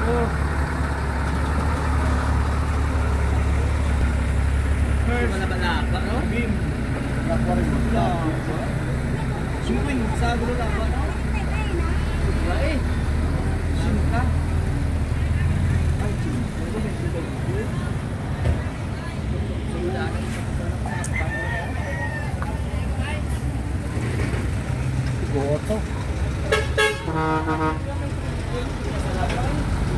First, malaba-laba, no? Beam. Sungkwing, sabi na laba, no? Diba eh? Sungka. Ay, sungka. Goto.